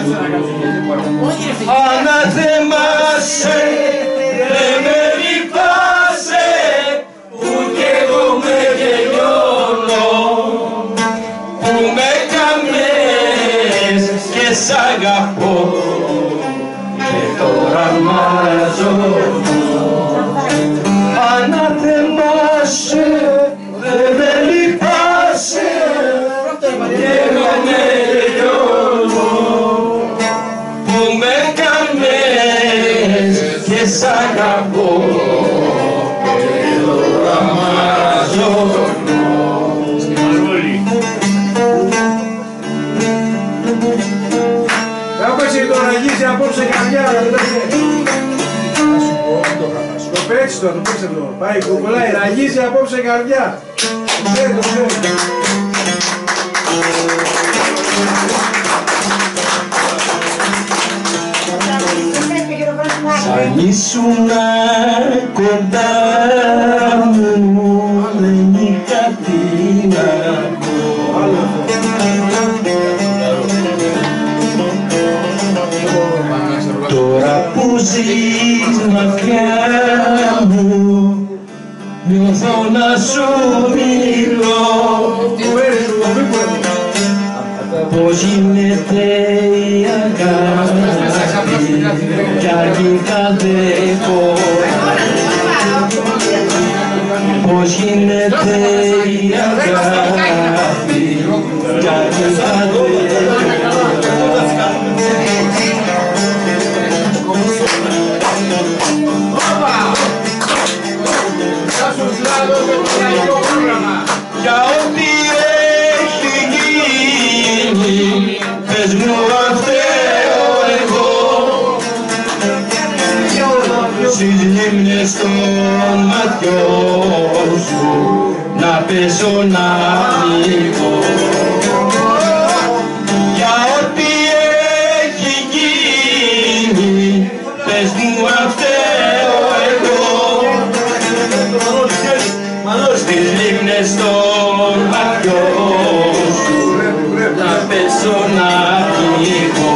Αναθεμάσαι, δεν με λυπάσαι, που κι εγώ με γελιώνω, που με καμές και σ' αγαπώ και τώρα μαζώνω. Αναθεμάσαι, δεν με λυπάσαι, και εγώ με γελιώνω, που με καμές και σ' αγαπώ και τώρα μαζώνω. Έπαιξε το ραγίζει απόψε καρδιά, το παίξει το παίξει αυτό. Πάει κουκουλάει, ραγίζει απόψε καρδιά. Το ξέρει. Αν ήσουνα κοντά μου, δεν είχα τι να πω. Τώρα που ζεις μακριά μου, νιώθω να σου μιλώ. Πώς γίνεται η αγάπη κι αρχικά δεν πω. Πώς γίνεται η αγάπη κι αρχικά δεν πω. Για ό,τι έχει γίνει, πες μου αν φταίω εγώ, στις λίμνες των ματιών σου να πέσω να πνιγώ. Για ό,τι έχει γίνει, πες μου αν φταίω εγώ, στις λίμνες των ματιών σου να πέσω να πνιγώ.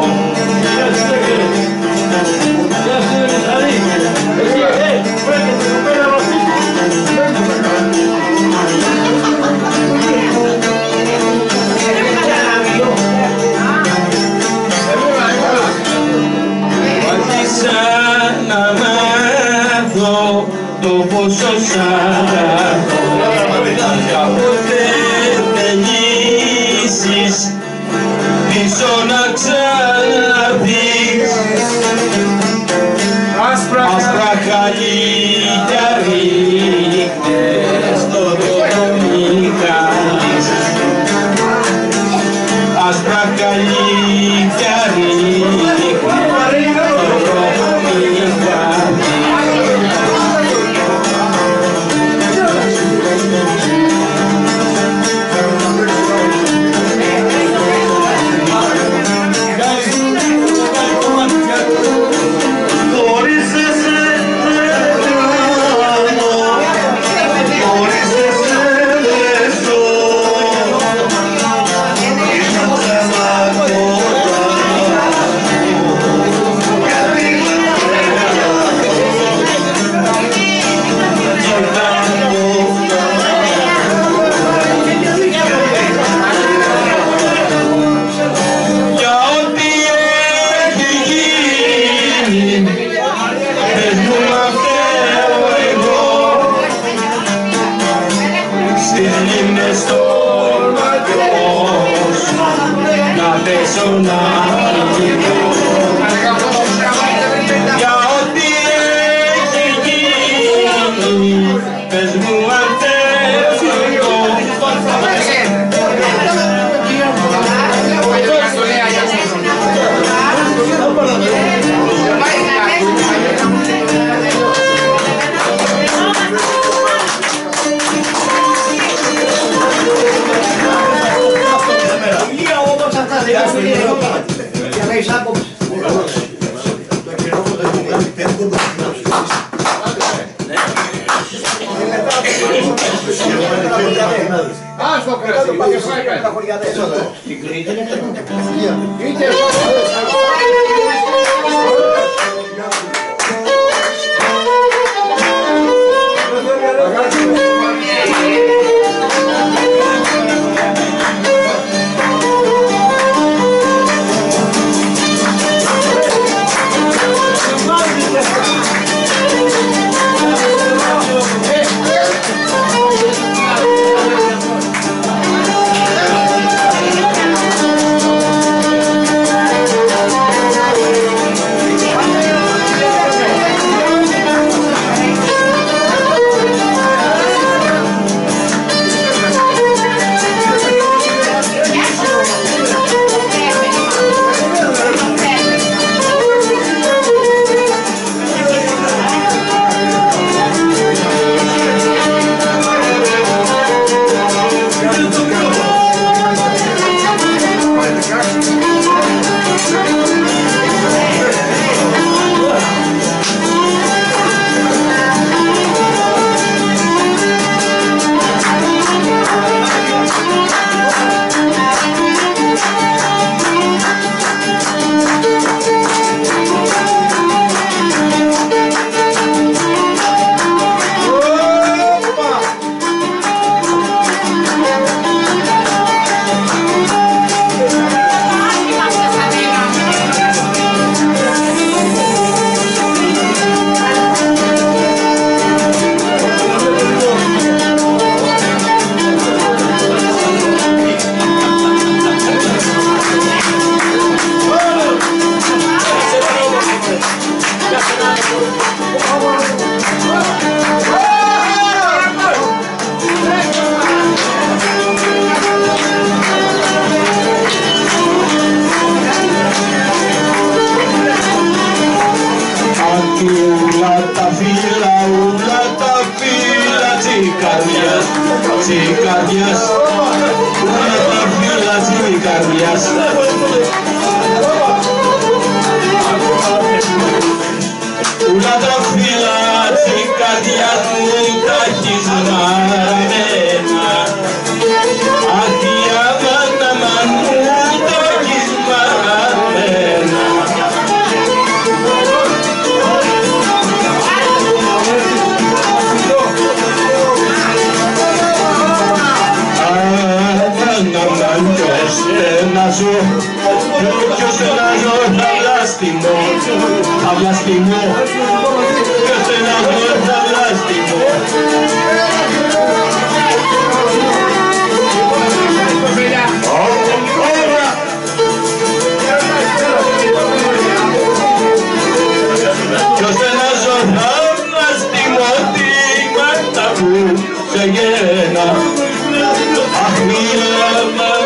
Άρχισα να μάθω το πόσο σ' αγαπώ. Κάποτε θελήσεις πίσω να ξαναρθείς, άσπρα χαλίκια ρίχνες στο δρόμο μη κάνεις, άσπρα χαλίκια ρίχνες στο δρόμο μη κάνεις. Για ό,τι έχει γίνει, πες μου αν θες εγώ. Άστο κρέας, είτε πάει κάτι. Είτε καρδιάς, όλα τα φύλλα της καρδιάς. Όλα τα φύλλα της καρδιάς μου τα έχεις μαραμένα. Αχ, η αμάνα μου τα έχεις μαραμένα. Να ζω, ποιος να ζω, θα βλάστημω, θα βλάστημω, ποιος να ζω, θα βλάστημω. Ποιος να ζω, θα βλάστημω, τίματα που σε γένα, αχ, μίλα,